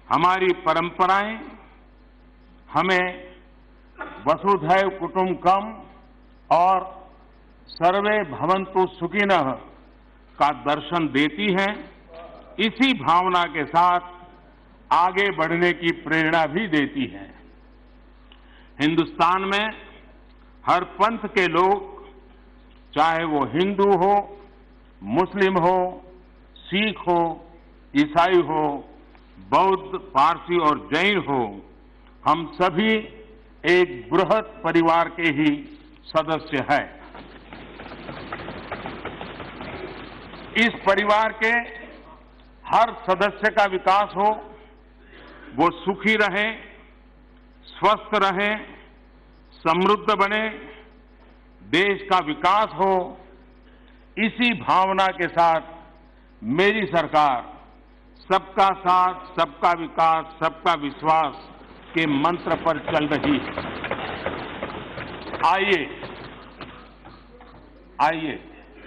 हमारी परंपराएं हमें वसुधैव कुटुंबकम और सर्वे भवन्तु सुखिनः का दर्शन देती हैं। इसी भावना के साथ आगे बढ़ने की प्रेरणा भी देती है। हिंदुस्तान में हर पंथ के लोग, चाहे वो हिंदू हो, मुस्लिम हो, सिख हो, ईसाई हो, बौद्ध, पारसी और जैन हो, हम सभी एक बृहत परिवार के ही सदस्य हैं। इस परिवार के हर सदस्य का विकास हो, वो सुखी रहे, स्वस्थ रहे, समृद्ध बने, देश का विकास हो, इसी भावना के साथ मेरी सरकार सबका साथ, सबका विकास, सबका विश्वास के मंत्र पर चल रही है। आइए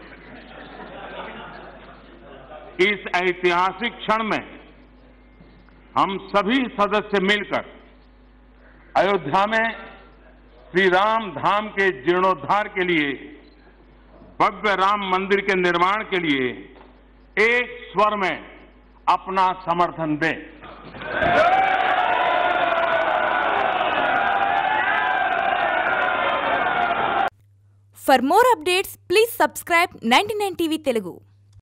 इस ऐतिहासिक क्षण में हम सभी सदस्य मिलकर अयोध्या में श्री राम धाम के जीर्णोद्धार के लिए, भव्य राम मंदिर के निर्माण के लिए एक स्वर में अपना समर्थन दें। For more updates, please subscribe 99 TV Telugu.